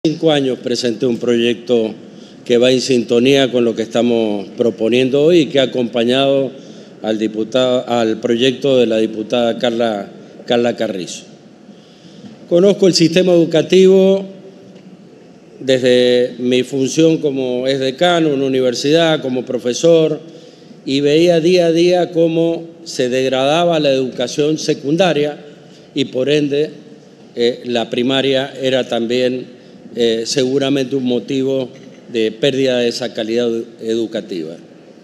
5 años presenté un proyecto que va en sintonía con lo que estamos proponiendo hoy y que ha acompañado al proyecto de la diputada Carla Carrizo. Conozco el sistema educativo desde mi función como exdecano en una universidad, como profesor, y veía día a día cómo se degradaba la educación secundaria y por ende la primaria era también seguramente un motivo de pérdida de esa calidad educativa.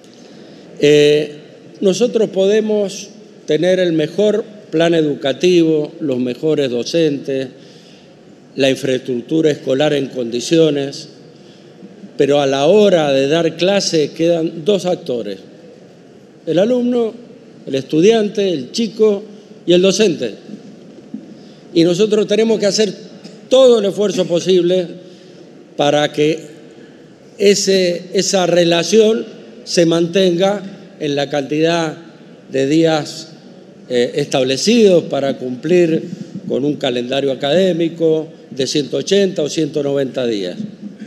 Nosotros podemos tener el mejor plan educativo, los mejores docentes, la infraestructura escolar en condiciones, pero a la hora de dar clase quedan dos actores: el alumno, el estudiante, el chico y el docente. Y nosotros tenemos que hacer todo el esfuerzo posible para que esa relación se mantenga en la cantidad de días establecidos para cumplir con un calendario académico de 180 o 190 días.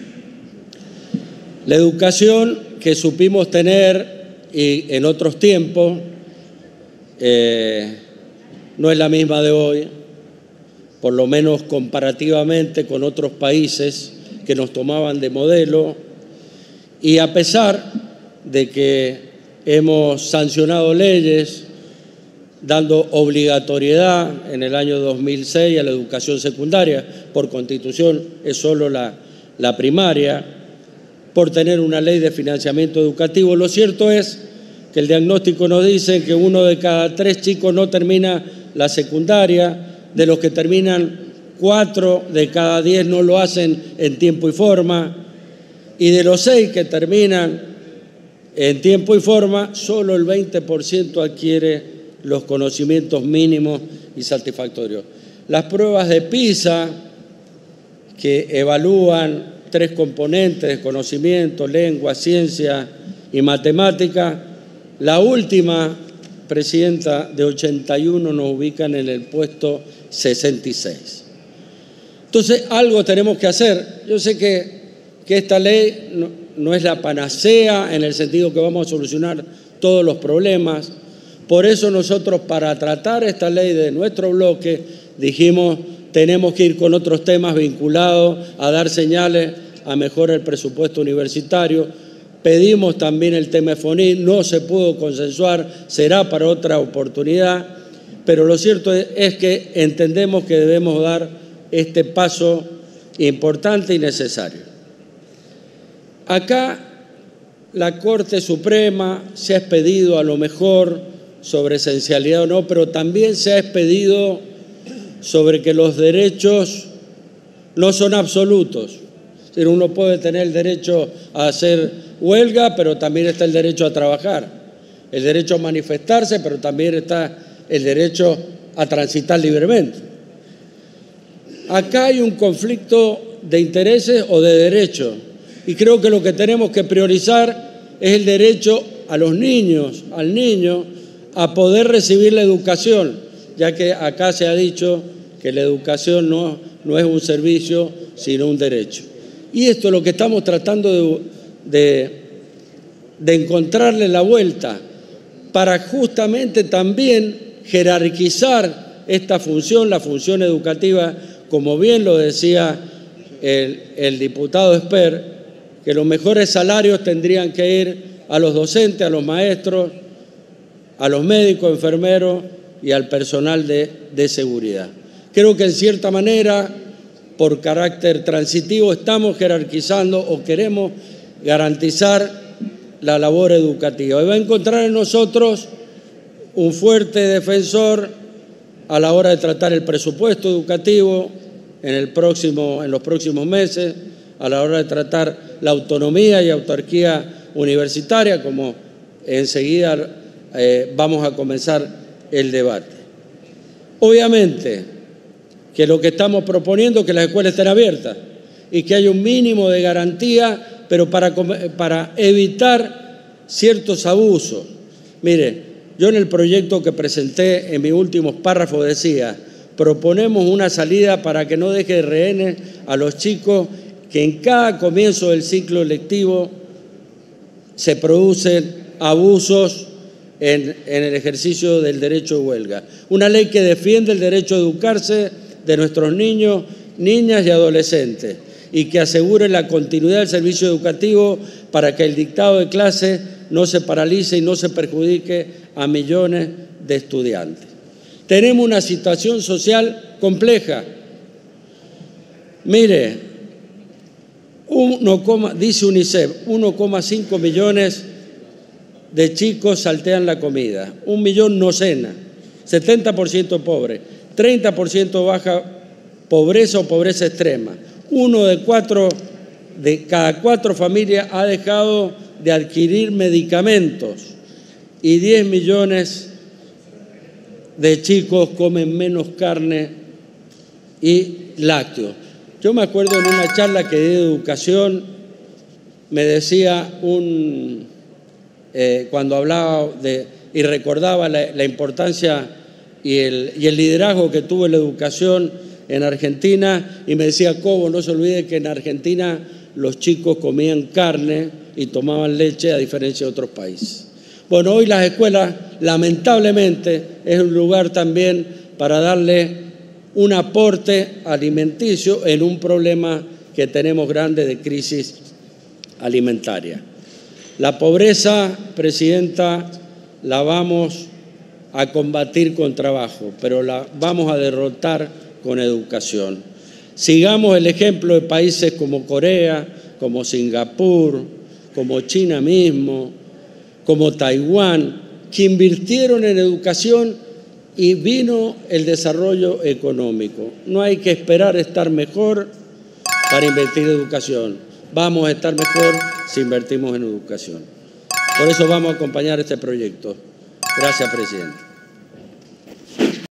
La educación que supimos tener en otros tiempos no es la misma de hoy, por lo menos comparativamente con otros países que nos tomaban de modelo, y a pesar de que hemos sancionado leyes dando obligatoriedad en el año 2006 a la educación secundaria, por Constitución es solo la primaria, por tener una ley de financiamiento educativo, lo cierto es que el diagnóstico nos dice que 1 de cada 3 chicos no termina la secundaria. De los que terminan, 4 de cada 10 no lo hacen en tiempo y forma, y de los 6 que terminan en tiempo y forma, solo el 20% adquiere los conocimientos mínimos y satisfactorios. Las pruebas de PISA, que evalúan 3 componentes de conocimiento: lengua, ciencia y matemática, la última, presidenta, de 81 nos ubican en el puesto 66. Entonces, algo tenemos que hacer. Yo sé que esta ley no es la panacea en el sentido que vamos a solucionar todos los problemas. Por eso nosotros, para tratar esta ley de nuestro bloque, dijimos tenemos que ir con otros temas vinculados a dar señales a mejorar el presupuesto universitario. Pedimos también el tema FONI, no se pudo consensuar, será para otra oportunidad, pero lo cierto es que entendemos que debemos dar este paso importante y necesario. Acá la Corte Suprema se ha expedido a lo mejor sobre esencialidad o no, pero también se ha expedido sobre que los derechos no son absolutos. Es decir, uno puede tener el derecho a hacer huelga, pero también está el derecho a trabajar, el derecho a manifestarse, pero también está el derecho a transitar libremente. Acá hay un conflicto de intereses o de derechos, y creo que lo que tenemos que priorizar es el derecho a los niños, al niño, a poder recibir la educación, ya que acá se ha dicho que la educación no es un servicio, sino un derecho. Y esto es lo que estamos tratando de encontrarle la vuelta para justamente también jerarquizar esta función, la función educativa, como bien lo decía el diputado Esper, que los mejores salarios tendrían que ir a los docentes, a los maestros, a los médicos, enfermeros y al personal de seguridad. Creo que en cierta manera, por carácter transitivo, estamos jerarquizando o queremos garantizar la labor educativa. Y va a encontrar en nosotros un fuerte defensor a la hora de tratar el presupuesto educativo en los próximos meses, a la hora de tratar la autonomía y autarquía universitaria, como enseguida vamos a comenzar el debate. Obviamente que lo que estamos proponiendo es que las escuelas estén abiertas y que haya un mínimo de garantía, pero para evitar ciertos abusos. Mire, yo en el proyecto que presenté en mis últimos párrafos decía: proponemos una salida para que no deje de rehenes a los chicos que en cada comienzo del ciclo lectivo se producen abusos en el ejercicio del derecho de huelga. Una ley que defiende el derecho a educarse de nuestros niños, niñas y adolescentes y que asegure la continuidad del servicio educativo para que el dictado de clase no se paralice y no se perjudique a millones de estudiantes. Tenemos una situación social compleja. Mire, dice UNICEF, 1,5 millones de chicos saltean la comida, 1 millón no cena, 70% pobre, 30% baja pobreza o pobreza extrema. Uno de cada 4 familias ha dejado de adquirir medicamentos y 10 millones de chicos comen menos carne y lácteos. Yo me acuerdo en una charla que di de educación, me decía cuando hablaba y recordaba la importancia y el liderazgo que tuvo la educación en Argentina, y me decía, Cobo, no se olvide que en Argentina los chicos comían carne y tomaban leche a diferencia de otros países. Bueno, hoy las escuelas, lamentablemente, es un lugar también para darle un aporte alimenticio en un problema que tenemos grande de crisis alimentaria. La pobreza, Presidenta, la vamos a combatir con trabajo, pero la vamos a derrotar con educación. Sigamos el ejemplo de países como Corea, como Singapur, como China mismo, como Taiwán, que invirtieron en educación y vino el desarrollo económico. No hay que esperar estar mejor para invertir en educación. Vamos a estar mejor si invertimos en educación. Por eso vamos a acompañar este proyecto. Gracias, Presidente.